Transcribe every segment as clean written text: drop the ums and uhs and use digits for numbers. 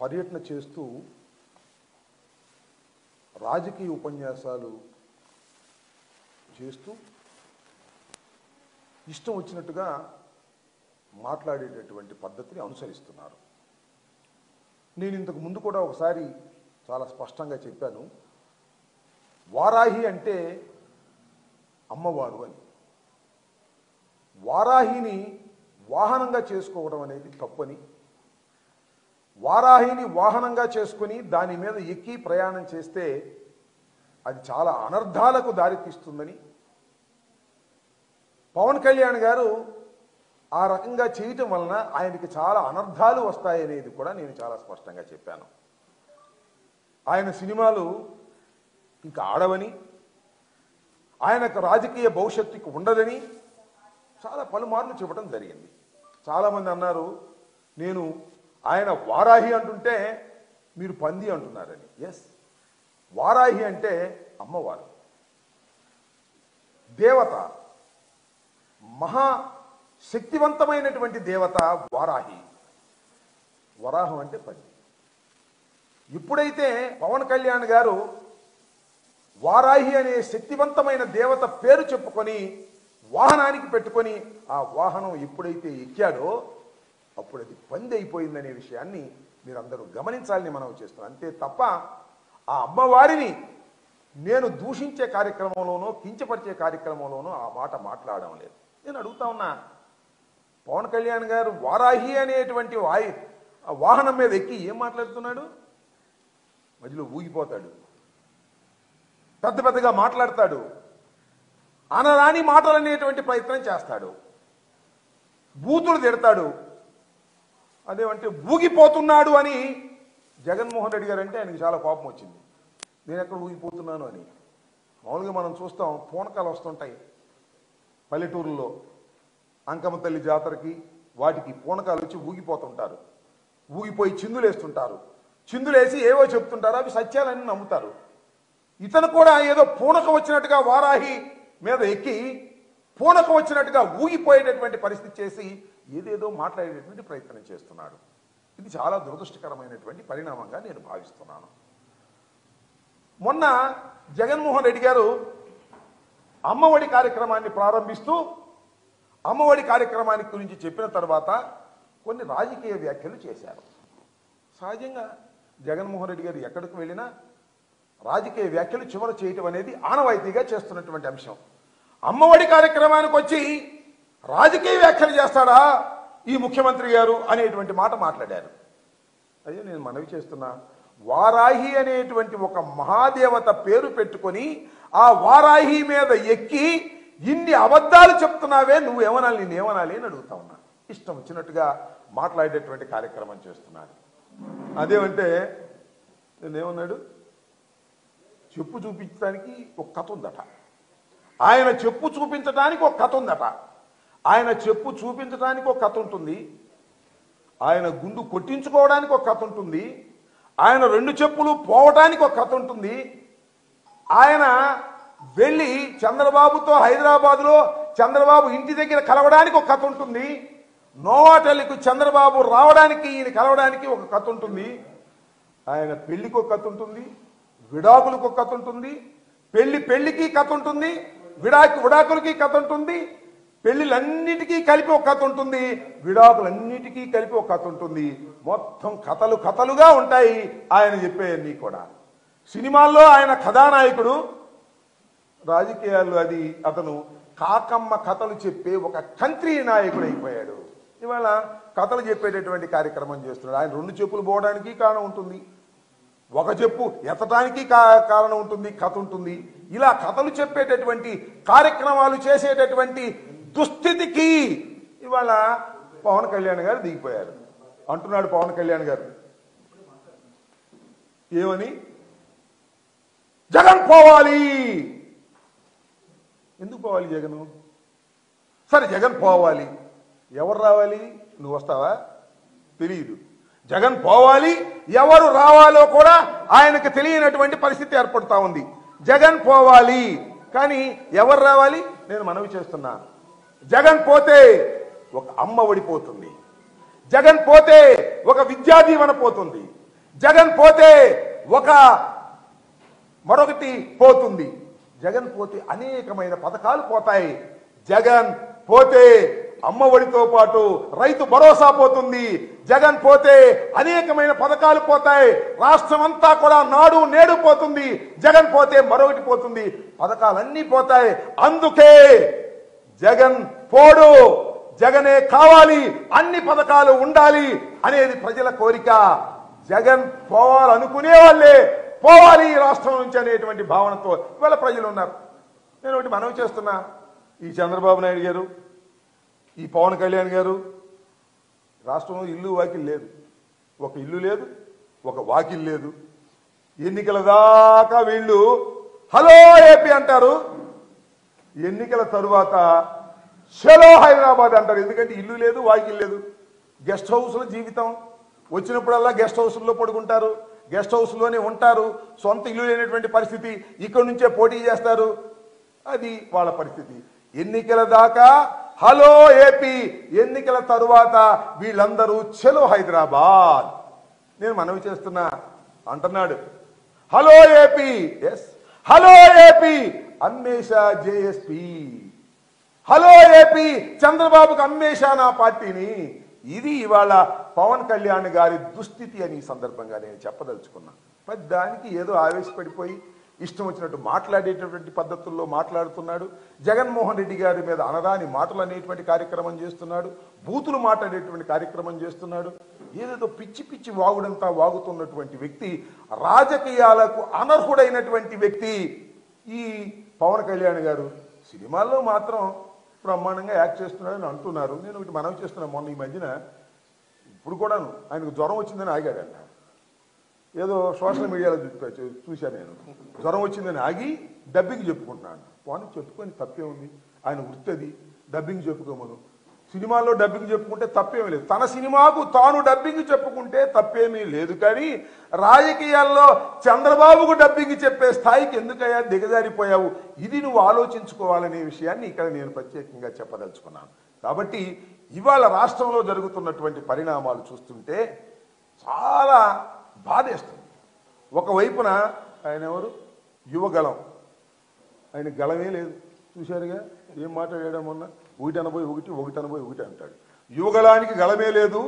పర్యటన చేస్తూ రాజకీయ ఉపన్యాసాలు చేస్తూ ఇష్టం వచ్చినట్టుగా మాట్లాడేటటువంటి పద్ధతిని అనుసరిస్తున్నారు. నేను ఇంతకు ముందు కూడా ఒకసారి చాలా స్పష్టంగా చెప్పాను, వారాహి అంటే అమ్మవారు అని. వారాహిని వాహనంగా చేసుకోవడం అనేది తప్పని, వారాహిని వాహనంగా చేసుకుని దాని మీద ఎక్కి ప్రయాణం చేస్తే అది చాలా అనర్థాలకు దారితీస్తుందని పవన్ కళ్యాణ్ గారు ఆ రకంగా చేయటం వలన ఆయనకి చాలా అనర్థాలు వస్తాయనేది కూడా నేను చాలా స్పష్టంగా చెప్పాను. ఆయన సినిమాలు ఇంకా ఆడవని, ఆయనకు రాజకీయ భవిష్యత్తుకు ఉండదని చాలా పలుమార్లు చెప్పడం జరిగింది. చాలామంది అన్నారు నేను ఆయన వారాహి అంటుంటే మీరు పంది అంటున్నారని. ఎస్, వారాహి అంటే అమ్మవారు, దేవత, మహా శక్తివంతమైనటువంటి దేవత వారాహి. వరాహం అంటే పంది. ఇప్పుడైతే పవన్ కళ్యాణ్ గారు వారాహి అనే శక్తివంతమైన దేవత పేరు చెప్పుకొని వాహనానికి పెట్టుకొని ఆ వాహనం ఎప్పుడైతే ఎక్కాడో అప్పుడు అది పంది అయిపోయిందనే విషయాన్ని మీరందరూ గమనించాలని మనం చేస్తున్నాం. అంతే తప్ప ఆ అమ్మవారిని నేను దూషించే కార్యక్రమంలోనో కించపరిచే కార్యక్రమంలోనో ఆ మాట మాట్లాడడం లేదు. నేను అడుగుతా ఉన్నా, పవన్ కళ్యాణ్ గారు వారాహి అనేటువంటి వాహనం మీద ఎక్కి ఏం మాట్లాడుతున్నాడు? మధ్యలో ఊగిపోతాడు, పెద్ద పెద్దగా మాట్లాడతాడు, అనరాని మాటలు అనేటువంటి ప్రయత్నం చేస్తాడు, బూతులు తిడతాడు. అదేమంటే ఊగిపోతున్నాడు అని జగన్మోహన్ రెడ్డి గారు అంటే ఆయనకి చాలా కోపం వచ్చింది. నేను ఎక్కడ ఊగిపోతున్నాను అని. మామూలుగా మనం చూస్తాం, పూనకాలు వస్తుంటాయి పల్లెటూరులో, అంకమ్మ తల్లి జాతరకి వాటికి పూనకాలు వచ్చి ఊగిపోతుంటారు, ఊగిపోయి చిందులేస్తుంటారు, చిందులేసి ఏవో చెప్తుంటారు, అవి సత్యాలని నమ్ముతారు. ఇతను కూడా ఏదో పూనక వచ్చినట్టుగా వారాహి మీద ఎక్కి పూనక వచ్చినట్టుగా ఊగిపోయేటటువంటి పరిస్థితి చేసి ఏదేదో మాట్లాడేటటువంటి ప్రయత్నం చేస్తున్నాడు. ఇది చాలా దురదృష్టకరమైనటువంటి పరిణామంగా నేను భావిస్తున్నాను. మొన్న జగన్మోహన్ రెడ్డి గారు అమ్మఒడి కార్యక్రమాన్ని ప్రారంభిస్తూ అమ్మఒడి కార్యక్రమానికి గురించి చెప్పిన తర్వాత కొన్ని రాజకీయ వ్యాఖ్యలు చేశారు. సహజంగా జగన్మోహన్ రెడ్డి గారు ఎక్కడికి వెళ్ళినా రాజకీయ వ్యాఖ్యలు చివర చేయటం అనేది ఆనవాయితీగా చేస్తున్నటువంటి అంశం. అమ్మఒడి కార్యక్రమానికి వచ్చి రాజకీయ వ్యాఖ్యలు చేస్తాడా ఈ ముఖ్యమంత్రి గారు అనేటువంటి మాట మాట్లాడారు. అదే నేను మనవి చేస్తున్నా, వారాహి అనేటువంటి ఒక మహాదేవత పేరు పెట్టుకొని ఆ వారాహి మీద ఎక్కి ఇన్ని అబద్ధాలు చెప్తున్నావే, నువ్వేమనాలి, నేనేమనాలి అని అడుగుతా ఉన్నా. ఇష్టం వచ్చినట్టుగా మాట్లాడేటువంటి కార్యక్రమం చేస్తున్నారు. అదేమంటే నేనేమన్నాడు, చెప్పు చూపించడానికి ఒక కథ ఉందట, ఆయన చెప్పు చూపించడానికి ఒక కథ ఉందట, ఆయన చెప్పు చూపించడానికి ఒక కథ ఉంటుంది, ఆయన గుండు కొట్టించుకోవడానికి ఒక కథ ఉంటుంది, ఆయన రెండు చెప్పులు పోవటానికి ఒక కథ ఉంటుంది, ఆయన వెళ్ళి చంద్రబాబుతో హైదరాబాదులో చంద్రబాబు ఇంటి దగ్గర కలవడానికి ఒక కథ ఉంటుంది, నోవాటెల్లికి చంద్రబాబు రావడానికి ఈయన కలవడానికి ఒక కథ ఉంటుంది, ఆయన పెళ్లికి ఒక కథ ఉంటుంది, విడాకులకు ఒక కథ ఉంటుంది, పెళ్లికి కథ ఉంటుంది, విడాకులకి కథ ఉంటుంది, పెళ్లిలన్నిటికీ కలిపి ఒక కథ ఉంటుంది, విడాకులన్నిటికీ కలిపి ఒక కథ ఉంటుంది. మొత్తం కథలుగా ఉంటాయి ఆయన చెప్పేవన్నీ కూడా. సినిమాల్లో ఆయన కథానాయకుడు, రాజకీయాల్లో అది అతను కాకమ్మ కథలు చెప్పే ఒక కంట్రీ నాయకుడు అయిపోయాడు. ఇవాళ కథలు చెప్పేటటువంటి కార్యక్రమం చేస్తున్నాడు. ఆయన రెండు చెప్పులు పోవడానికి కారణం ఉంటుంది, ఒక చెప్పు ఎత్తడానికి కారణం ఉంటుంది, కథ ఉంటుంది. ఇలా కథలు చెప్పేటటువంటి కార్యక్రమాలు చేసేటటువంటి దుస్థితికి ఇవాళ పవన్ కళ్యాణ్ గారు దిగిపోయారు. అంటున్నాడు పవన్ కళ్యాణ్ గారు ఏమని, జగన్ పోవాలి. ఎందుకు పోవాలి జగన్? సరే జగన్ పోవాలి, ఎవరు రావాలి? నువ్వు వస్తావా? తెలియదు. జగన్ పోవాలి, ఎవరు రావాలో కూడా ఆయనకు తెలియనటువంటి పరిస్థితి ఏర్పడుతూ ఉంది. జగన్ పోవాలి, కానీ ఎవరు రావాలి? నేను మనవి చేస్తున్నా, జగన్ పోతే ఒక అమ్మ ఒడిపోతుంది, జగన్ పోతే ఒక విద్యా దీవెన పోతుంది, జగన్ పోతే మరొకటి పోతుంది. జగన్ పోతే అనేకమైన పథకాలు పోతాయి. జగన్ పోతే అమ్మ ఒడితో పాటు రైతు భరోసా పోతుంది. జగన్ పోతే అనేకమైన పథకాలు పోతాయి. రాష్ట్రం అంతా కూడా నాడు నేడు పోతుంది. జగన్ పోతే మరొకటి పోతుంది. పథకాలన్నీ పోతాయి. అందుకే జగన్ పోడు, జగనే కావాలి, అన్ని పథకాలు ఉండాలి అనేది ప్రజల కోరిక. జగన్ పోవాలనుకునే వాళ్ళే పోవాలి ఈ రాష్ట్రం నుంచి అనేటువంటి భావనతో ఇవాళ ప్రజలు ఉన్నారు. నేను ఒకటి మనవి చేస్తున్నా, ఈ చంద్రబాబు నాయుడు గారు, ఈ పవన్ కళ్యాణ్ గారు, రాష్ట్రంలో ఇల్లు వాకిల్ లేదు, ఒక ఇల్లు లేదు, ఒక వాకిల్ లేదు. ఎన్నికల దాకా వీళ్ళు హలో ఏపీ అంటారు, ఎన్నికల తరువాత చలో హైదరాబాద్ అంటారు. ఎందుకంటే ఇల్లు లేదు, వాకిల్ లేదు. గెస్ట్ హౌస్లో జీవితం, వచ్చినప్పుడల్లా గెస్ట్ హౌస్లో పడుకుంటారు, గెస్ట్ హౌస్లోనే ఉంటారు. సొంత ఇల్లు లేనటువంటి పరిస్థితి, ఇక్కడి నుంచే పోటీ చేస్తారు. అది వాళ్ళ పరిస్థితి. ఎన్నికల దాకా హలో ఏపీ, ఎన్నికల తరువాత వీళ్ళందరూ చలో హైదరాబాద్. నేను మనవి చేస్తున్నా అంటున్నాడు hello AP, yes hello AP అమ్మేశా జేఎస్పీ, హలో ఏపీ చంద్రబాబుకు అమ్మేశా నా పార్టీని. ఇది ఇవాళ పవన్ కళ్యాణ్ గారి దుస్థితి అని ఈ సందర్భంగా నేను చెప్పదలుచుకున్నా. దానికి ఏదో ఆవేశపడిపోయి ఇష్టం వచ్చినట్టు మాట్లాడేటటువంటి పద్ధతుల్లో మాట్లాడుతున్నాడు. జగన్మోహన్ రెడ్డి గారి మీద అనరాని మాటలు అనేటువంటి కార్యక్రమం చేస్తున్నాడు, బూతులు మాట్లాడేటువంటి కార్యక్రమం చేస్తున్నాడు. ఏదేదో పిచ్చి పిచ్చి వాగుడంతా వాగుతున్నటువంటి వ్యక్తి, రాజకీయాలకు అనర్హుడైనటువంటి వ్యక్తి ఈ పవన్ కళ్యాణ్ గారు. సినిమాల్లో మాత్రం బ్రహ్మాండంగా యాక్ట్ చేస్తున్నాడని అంటున్నారు. నేను ఒకటి మనవి చేస్తున్నాను, మొన్న ఈ మధ్యన ఇప్పుడు కూడాను ఆయనకు జ్వరం వచ్చిందని ఆగాడంట. ఏదో సోషల్ మీడియాలో చూశాను నేను. జ్వరం వచ్చిందని ఆగి డబ్బింగ్ చెప్పుకుంటున్నాను. పోనీ చెప్పుకొని తప్పే ఉంది, ఆయన వృత్తి డబ్బింగ్ చెప్పుకోమను. సినిమాల్లో డబ్బింగ్ చెప్పుకుంటే తప్పేమీ లేదు, తన సినిమాకు తాను డబ్బింగ్ చెప్పుకుంటే తప్పేమీ లేదు. కానీ రాజకీయాల్లో చంద్రబాబుకు డబ్బింగ్ చెప్పే స్థాయికి ఎందుకయ్యా దిగజారిపోయావు, ఇది నువ్వు ఆలోచించుకోవాలనే విషయాన్ని ఇక్కడ నేను ప్రత్యేకంగా చెప్పదలుచుకున్నాను. కాబట్టి ఇవాళ రాష్ట్రంలో జరుగుతున్నటువంటి పరిణామాలు చూస్తుంటే చాలా బాధేస్తుంది. ఒకవైపున ఆయన ఎవరు, యువగళం, ఆయన గళమే లేదు. చూశారుగా ఏం మాట్లాడాడు మొన్న, ఒకటి అనబోయి ఒకటి అంటాడు. యువగళానికి గళమే లేదు.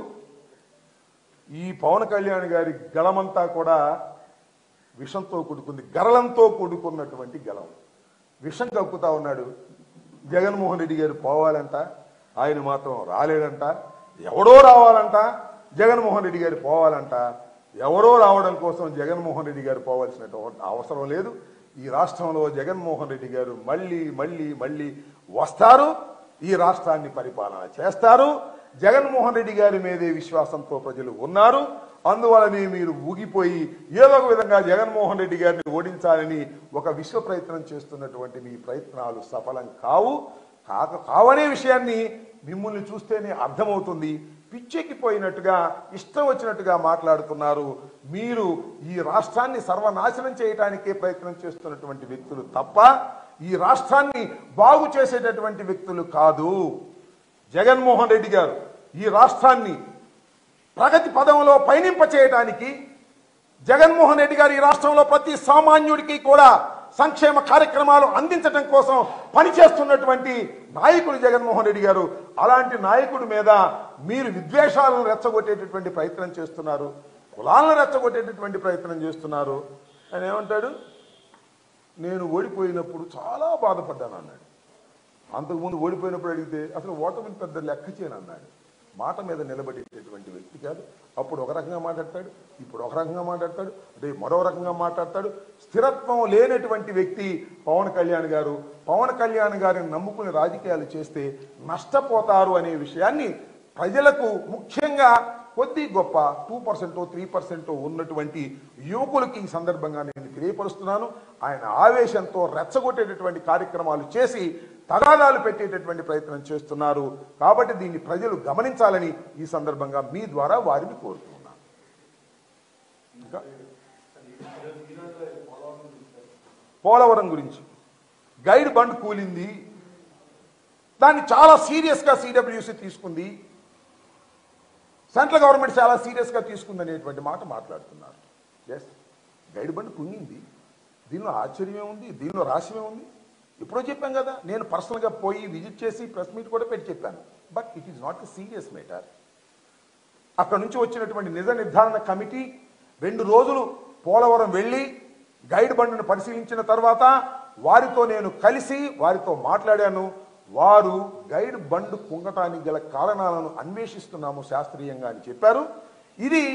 ఈ పవన్ కళ్యాణ్ గారి గళమంతా కూడా విషంతో కూడుకుంది, గరళంతో కూడుకున్నటువంటి గళం. విషం కక్కుతా ఉన్నాడు. జగన్మోహన్ రెడ్డి గారు పోవాలంట, ఆయన మాత్రం రాలేడంట. ఎవడో రావాలంట, జగన్మోహన్ రెడ్డి గారు పోవాలంట. ఎవరో రావడం కోసం జగన్మోహన్ రెడ్డి గారు పోవాల్సిన అవసరం లేదు. ఈ రాష్ట్రంలో జగన్మోహన్ రెడ్డి గారు మళ్ళీ మళ్ళీ మళ్ళీ వస్తారు, ఈ రాష్ట్రాన్ని పరిపాలన చేస్తారు. జగన్మోహన్ రెడ్డి గారి మీదే విశ్వాసంతో ప్రజలు ఉన్నారు. అందువలనే మీరు ఊగిపోయి ఏదో ఒక విధంగా జగన్మోహన్ రెడ్డి గారిని ఓడించాలని ఒక విశ్వ ప్రయత్నం చేస్తున్నటువంటి మీ ప్రయత్నాలు సఫలం కావనే విషయాన్ని మిమ్మల్ని చూస్తేనే అర్థమవుతుంది. పిచ్చెక్కిపోయినట్టుగా ఇష్టం వచ్చినట్టుగా మాట్లాడుతున్నారు. మీరు ఈ రాష్ట్రాన్ని సర్వనాశనం చేయడానికే ప్రయత్నం చేస్తున్నటువంటి వ్యక్తులు తప్ప ఈ రాష్ట్రాన్ని బాగు చేసేటటువంటి వ్యక్తులు కాదు. జగన్మోహన్ రెడ్డి గారు ఈ రాష్ట్రాన్ని ప్రగతి పదంలో పయనింప చేయడానికి, జగన్మోహన్ రెడ్డి గారు ఈ రాష్ట్రంలో ప్రతి సామాన్యుడికి కూడా సంక్షేమ కార్యక్రమాలు అందించడం కోసం పనిచేస్తున్నటువంటి నాయకుడు జగన్మోహన్ రెడ్డి గారు. అలాంటి నాయకుడి మీద మీరు విద్వేషాలను రెచ్చగొట్టేటటువంటి ప్రయత్నం చేస్తున్నారు, కులాలను రెచ్చగొట్టేటటువంటి ప్రయత్నం చేస్తున్నారు. ఆయన ఏమంటాడు, నేను ఓడిపోయినప్పుడు చాలా బాధపడ్డాను అన్నాడు. అంతకుముందు ఓడిపోయినప్పుడు అడిగితే అసలు ఓటమిని పెద్ద లెక్క చేయను అన్నాడు. మాట మీద నిలబడేటటువంటి వ్యక్తి కాదు. అప్పుడు ఒక రకంగా మాట్లాడతాడు, ఇప్పుడు ఒక రకంగా మాట్లాడతాడు, రేపు మరో రకంగా మాట్లాడతాడు. స్థిరత్వం లేనటువంటి వ్యక్తి పవన్ కళ్యాణ్ గారు. పవన్ కళ్యాణ్ గారిని నమ్ముకుని రాజకీయాలు చేస్తే నష్టపోతారు అనే విషయాన్ని ప్రజలకు, ముఖ్యంగా కొద్ది గొప్ప 2%, 3% ఉన్నటువంటి యువకులకి ఈ సందర్భంగా నేను తెలియపరుస్తున్నాను. ఆయన ఆవేశంతో రెచ్చగొట్టేటటువంటి కార్యక్రమాలు చేసి తగాదాలు పెట్టేటటువంటి ప్రయత్నం చేస్తున్నారు. కాబట్టి దీన్ని ప్రజలు గమనించాలని ఈ సందర్భంగా మీ ద్వారా వారిని కోరుతున్నాను. ఇంకా పోలవరం గురించి గైడ్ బండ్ కూలింది, దాన్ని చాలా సీరియస్గా సిడబ్ల్యూసీ తీసుకుంది. సెంట్రల్ గవర్నమెంట్ చాలా సీరియస్గా తీసుకుందనేటువంటి మాట మాట్లాడుతున్నారు. ఎస్, గైడ్ బండ్ కుంగింది, దీనిలో ఆశ్చర్యమే ఉంది, దీనిలో రహస్యమే ఉంది. ఎప్పుడో చెప్పాం కదా, నేను పర్సనల్గా పోయి విజిట్ చేసి ప్రెస్ మీట్ కూడా పెట్టి చెప్పాను. But it is not a serious matter. అక్కడ నుంచి వచ్చినటువంటి నిజ నిర్ధారణ కమిటీ 2 రోజులు పోలవరం వెళ్ళి గైడ్ బండ్ను పరిశీలించిన తర్వాత వారితో నేను కలిసి వారితో మాట్లాడాను. వారు గైడ్ బండ్ కుంగటానికి గల కారణాలను అన్వేషిస్తున్నాము శాస్త్రీయంగా అని చెప్పారు. ఇది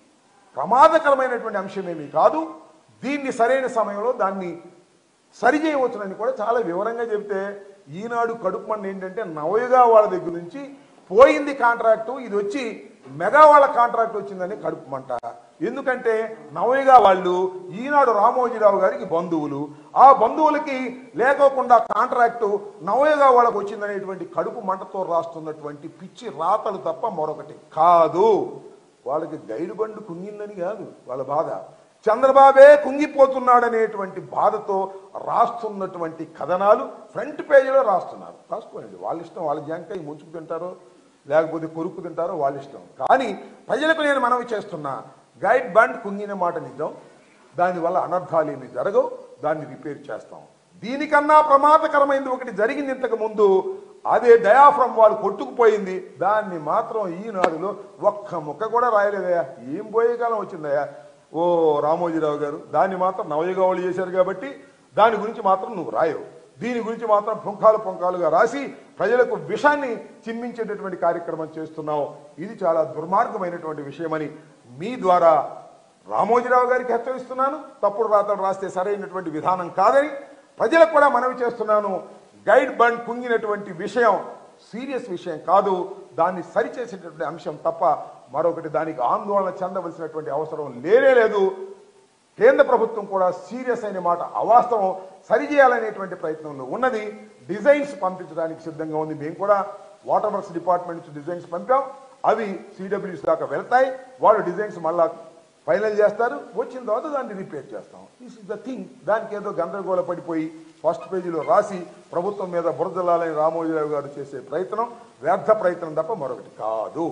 ప్రమాదకరమైనటువంటి అంశమేమీ కాదు, దీన్ని సరైన సమయంలో దాన్ని సరిచేయవచ్చునని కూడా చాలా వివరంగా చెబితే, ఈనాడు కడుపు మండ ఏంటంటే నవయుగా వాళ్ళ దగ్గర నుంచి పోయింది కాంట్రాక్టు, ఇది వచ్చి మెగా వాళ్ళ కాంట్రాక్ట్ వచ్చిందని కడుపు మంట. ఎందుకంటే నవయుగా వాళ్ళు ఈనాడు రామోజీరావు గారికి బంధువులు, ఆ బంధువులకి లేకోకుండా కాంట్రాక్టు నవయుగా వాళ్ళకు వచ్చిందనేటువంటి కడుపు మంటతో రాస్తున్నటువంటి పిచ్చి రాతలు తప్ప మరొకటి కాదు. వాళ్ళకి గైడ్ బండ్ కుంగిందని కాదు వాళ్ళ బాధ, చంద్రబాబే కుంగిపోతున్నాడనేటువంటి బాధతో రాస్తున్నటువంటి కథనాలు ఫ్రంట్ పేజీలో రాస్తున్నారు. రాసుకోండి, వాళ్ళ ఇష్టం, వాళ్ళ జాంకాయ ముంచుకు తింటారో లేకపోతే కొరుక్కు తింటారో వాళ్ళ ఇష్టం. కానీ ప్రజలకు నేను మనవి చేస్తున్నా, గైడ్ బండ్ కుంగిన మాట నిజం, దానివల్ల అనర్థాలు ఏమి జరగవు, దాన్ని రిపేర్ చేస్తాం. దీనికన్నా ప్రమాదకరమైనది ఒకటి జరిగింది ఇంతకు ముందు, అదే డయాఫ్రమ్ వాళ్ళు కొట్టుకుపోయింది, దాన్ని మాత్రం ఈనాడులో ఒక్క ముక్క కూడా రాయలేదయా. ఏం పోయే కాలం వచ్చిందయా ఓ రామోజీరావు గారు, దాన్ని మాత్రం నవయుగా వాళ్ళు చేశారు కాబట్టి దాని గురించి మాత్రం నువ్వు రాయవు. దీని గురించి మాత్రం పుంఖాలుగా రాసి ప్రజలకు విషాన్ని చిమ్మించేటటువంటి కార్యక్రమం చేస్తున్నావు. ఇది చాలా దుర్మార్గమైనటువంటి విషయమని మీ ద్వారా రామోజీరావు గారికి హెచ్చరిస్తున్నాను. తప్పుడు రాతలు రాస్తే సరైనటువంటి విధానం కాదని ప్రజలకు కూడా మనవి చేస్తున్నాను. గైడ్ బండ్ కుంగినటువంటి విషయం సీరియస్ విషయం కాదు, దాన్ని సరిచేసేటటువంటి అంశం తప్ప మరొకటి దానికి ఆందోళన చెందవలసినటువంటి అవసరం లేదు. కేంద్ర ప్రభుత్వం కూడా సీరియస్ అయిన మాట అవాస్తవం, సరిచేయాలనేటువంటి ప్రయత్నంలో ఉన్నది. డిజైన్స్ పంపించడానికి సిద్ధంగా ఉంది. మేము కూడా వాటర్ వర్క్స్ డిపార్ట్మెంట్ నుంచి డిజైన్స్ పంపాం, అవి సిడబ్ల్యూసి దాకా వెళ్తాయి. వాళ్ళు డిజైన్స్ మళ్ళా ఫైనల్ చేస్తారు, వచ్చిన తర్వాత దాన్ని రిపేర్ చేస్తాం. This is the thing. దానికి ఏదో గందరగోళ పడిపోయి ఫస్ట్ పేజీలో రాసి ప్రభుత్వం మీద బురదలాలని రామోజీరావు గారు చేసే ప్రయత్నం వ్యర్థ ప్రయత్నం తప్ప మరొకటి కాదు.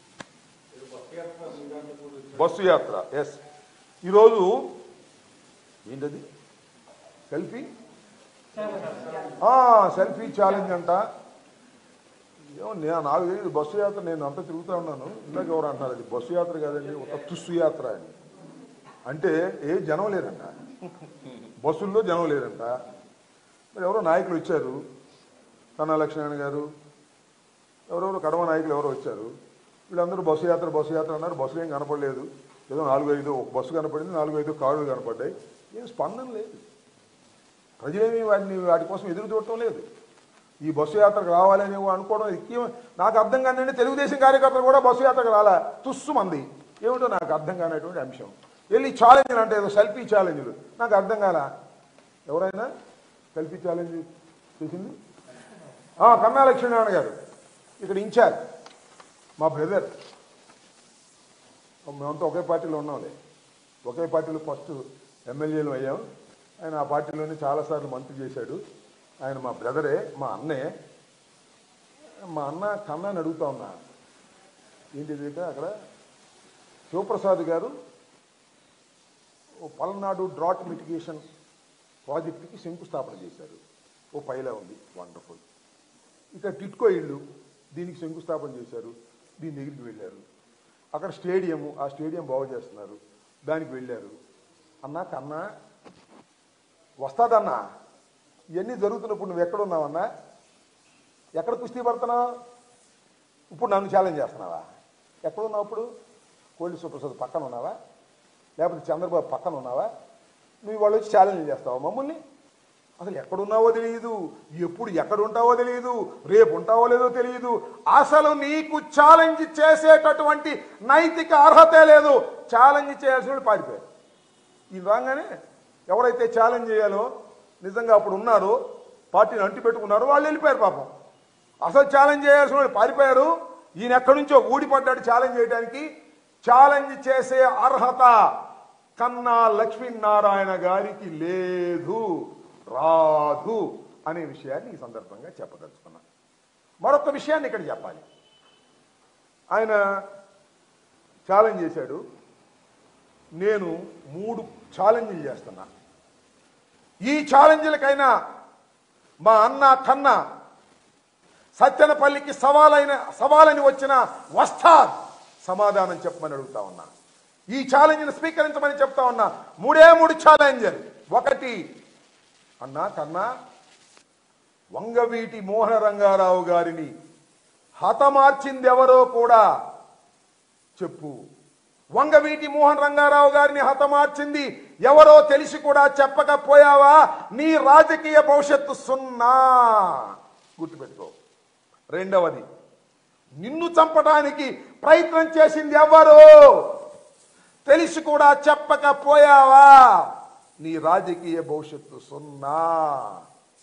బస్సు యాత్ర, ఎస్, ఈరోజు ఏంటది సెల్ఫీ ఛాలెంజ్ అంట. ఏమో నాకు తెలియదు, బస్సు యాత్ర నేను అంతా తిరుగుతూ ఉన్నాను. ఇందాక ఎవరు అంటున్నారు అది బస్సు యాత్ర కాదండి, ఒక తుస్సు యాత్ర అని. అంటే జనం లేరంట, బస్సుల్లో జనం లేరంట. మరి ఎవరో నాయకులు వచ్చారు, కన్నా లక్ష్మణ గారు, ఎవరెవరో కడమ నాయకులు ఎవరో వచ్చారు. వీళ్ళందరూ బస్సు యాత్ర అన్నారు. బస్సులు ఏం కనపడలేదు. ఏదో 4-5 ఒక బస్సు కనపడింది, 4-5 కార్లు కనపడ్డాయి. ఏం స్పందన లేదు. ప్రజలేమి వాటి కోసం ఎదురు చూడటం లేదు. ఈ బస్సు యాత్రకు రావాలని అనుకోవడం నాకు అర్థం కాదండి. తెలుగుదేశం కార్యకర్తలు కూడా బస్సు యాత్రకు రాలా, తుస్సు మంది. ఏమిటో నాకు అర్థం కానటువంటి అంశం. వెళ్ళి ఛాలెంజ్లు అంటే ఏదో సెల్ఫీ ఛాలెంజ్లు, నాకు అర్థం కాల. ఎవరైనా సెల్ఫీ ఛాలెంజ్ చేసింది కన్నా లక్ష్మీనారాయణ గారు, ఇక్కడ ఇన్ఛార్జ్, మా బ్రదర్. మేమంతా ఒకే పార్టీలో ఉన్నాంలే, ఒకే పార్టీలో ఫస్ట్ ఎమ్మెల్యేలు అయ్యాం. ఆయన ఆ పార్టీలోనే చాలాసార్లు మంత్రి చేశాడు. ఆయన మా బ్రదరే, మా అన్నే. మా అన్న కన్నాని అడుగుతా ఉన్నా, ఏంటిది అక్కడ శివప్రసాద్ గారు పల్నాడు డ్రాట్ మిటిగేషన్ ప్రాజెక్టుకి శంకుస్థాపన చేశారు. ఓ పైలా ఉంది, వండర్ఫుల్. ఇక్కడ టిట్కో ఇళ్ళు, దీనికి శంకుస్థాపన చేశారు. దీని దగ్గరికి వెళ్ళారు. అక్కడ స్టేడియము, ఆ స్టేడియం బాగు చేస్తున్నారు, దానికి వెళ్ళారు. అన్నా కన్నా వస్తాదన్నా, ఇవన్నీ జరుగుతున్నప్పుడు నువ్వు ఎక్కడున్నావన్నా, ఎక్కడ కుస్తీ పడుతున్నావు? ఇప్పుడు నన్ను ఛాలెంజ్ చేస్తున్నావా? ఎక్కడున్నావు ఇప్పుడు? కోళ్ళి సుప్రసాద్ పక్కన ఉన్నావా, లేకపోతే చంద్రబాబు పక్కన ఉన్నావా? నువ్వు వాళ్ళు వచ్చి ఛాలెంజ్ చేస్తావా మమ్మల్ని? అసలు ఎక్కడున్నావో తెలియదు, ఎప్పుడు ఎక్కడ ఉంటావో తెలియదు, రేపు ఉంటావో లేదో తెలియదు. అసలు నీకు ఛాలెంజ్ చేసేటటువంటి నైతిక అర్హతే లేదు. ఛాలెంజ్ చేయాల్సిన వాళ్ళు పారిపోయారు. ఈ రాగానే ఎవరైతే ఛాలెంజ్ చేయాలో నిజంగా అప్పుడు ఉన్నారో, పార్టీని అంటి పెట్టుకున్నారో వాళ్ళు వెళ్ళిపోయారు పాపం. అసలు ఛాలెంజ్ చేయాల్సిన వాళ్ళు పారిపోయారు. ఈయన ఎక్కడి నుంచో ఊడిపడ్డాడు ఛాలెంజ్ చేయడానికి. ఛాలెంజ్ చేసే అర్హత కన్నా లక్ష్మీనారాయణ గారికి లేదు, రాదు అనే విషయాన్ని ఈ సందర్భంగా చెప్పదలుచుకున్నా. మరొక విషయాన్ని ఇక్కడ చెప్పాలి. ఆయన ఛాలెంజ్ చేశాడు. నేను 3 ఛాలెంజ్లు చేస్తున్నా. ఈ ఛాలెంజ్లకైనా మా అన్న కన్నా సత్తెనపల్లికి సవాలని వచ్చిన వస్తాద్ సమాధానం చెప్పమని అడుగుతా ఉన్నా. ఈ ఛాలెంజ్ని స్వీకరించమని చెప్తా ఉన్నా. 3 ఛాలెంజ్లు. 1, అన్నా కన్నా, వంగవీటి మోహన రంగారావు గారిని హతమార్చింది ఎవరో కూడా చెప్పు. వంగవీటి మోహన్ రంగారావు గారిని హతమార్చింది ఎవరో తెలిసి కూడా చెప్పకపోయావా, నీ రాజకీయ భవిష్యత్తు 0. గుర్తుపెట్టుకో. 2వది, నిన్ను చంపడానికి ప్రయత్నం చేసింది ఎవరు తెలిసి కూడా చెప్పకపోయావా, నీ రాజకీయ భవిష్యత్తు 0.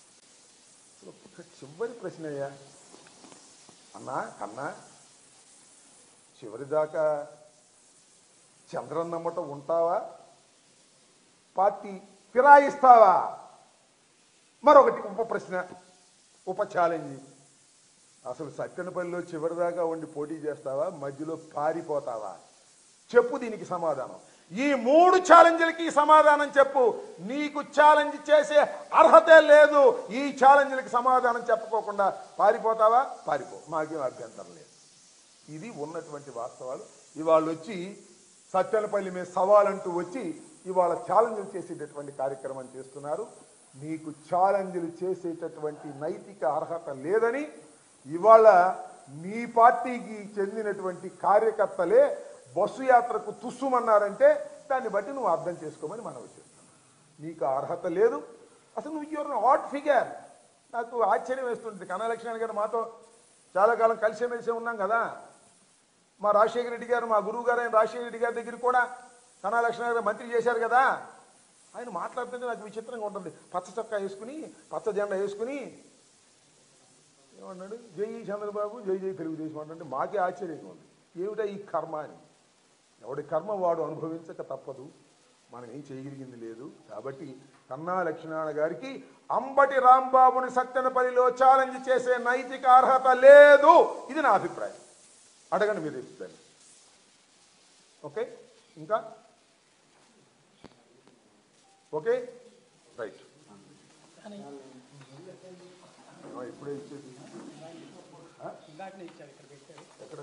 చివరి ప్రశ్న అయ్యా. అన్నా కన్నా, చివరిదాకా చంద్రన్నమ్మట ఉంటావా, పార్టీ ఫిరాయిస్తావా? మరొకటి ఉప ఛాలెంజ్. అసలు సత్తెనపల్లిలో చివరిదాకా ఉండి పోటీ చేస్తావా, మధ్యలో పారిపోతావా? చెప్పు దీనికి సమాధానం. ఈ 3 ఛాలెంజ్లకి సమాధానం చెప్పు. నీకు ఛాలెంజ్ చేసే అర్హతే లేదు. ఈ ఛాలెంజ్లకి సమాధానం చెప్పుకోకుండా పారిపోతావా? పారిపో, మాకేం అభ్యంతరం లేదు. ఇది ఉన్నటువంటి వాస్తవాలు. ఇవాళ వచ్చి సత్తెనపల్లి మీద సవాలంటూ వచ్చి ఇవాళ ఛాలెంజ్లు చేసేటటువంటి కార్యక్రమం చేస్తున్నారు. నీకు ఛాలెంజ్లు చేసేటటువంటి నైతిక అర్హత లేదని ఇవాళ మీ పార్టీకి చెందినటువంటి కార్యకర్తలే బస్సు యాత్రకు తుస్సుమన్నారంటే దాన్ని బట్టి నువ్వు అర్థం చేసుకోమని మనవి చేస్తున్నాను. నీకు అర్హత లేదు. అసలు నువ్వు యువర్ హాట్ ఫిగర్. నాకు ఆశ్చర్యం వేస్తుంటుంది. కన్నా లక్ష్మణ్ గారు మాతో చాలా కాలం కలిసిమెలిసి ఉన్నాం కదా. మా రాజశేఖర రెడ్డి గారు, మా గురువు గారు అయిన రాజశేఖర రెడ్డి గారి దగ్గర కూడా కన్నా లక్ష్మణ్ గారు మంత్రి చేశారు కదా. ఆయన మాట్లాడుతుంటే నాకు విచిత్రంగా ఉంటుంది. పచ్చ చొక్కా వేసుకుని, పచ్చ జెండా వేసుకుని ఏమన్నాడు, జై చంద్రబాబు, జై జై తెలుగుదేశం అంటే మాకే ఆశ్చర్యంగా ఉంది. ఏమిటా ఈ కర్మ అని. ఎవడి కర్మ వాడు అనుభవించక తప్పదు. మనం ఏం చేయగలిగింది లేదు. కాబట్టి కన్నా లక్ష్మణ గారికి అంబటి రాంబాబుని సత్తెనపల్లిలో ఛాలెంజ్ చేసే నైతిక అర్హత లేదు. ఇది నా అభిప్రాయం. అడగండి మీరు ఇస్తాను. ఓకే, ఇంకా ఓకే, రైట్. ఇప్పుడే ఇచ్చేది ఎక్కడ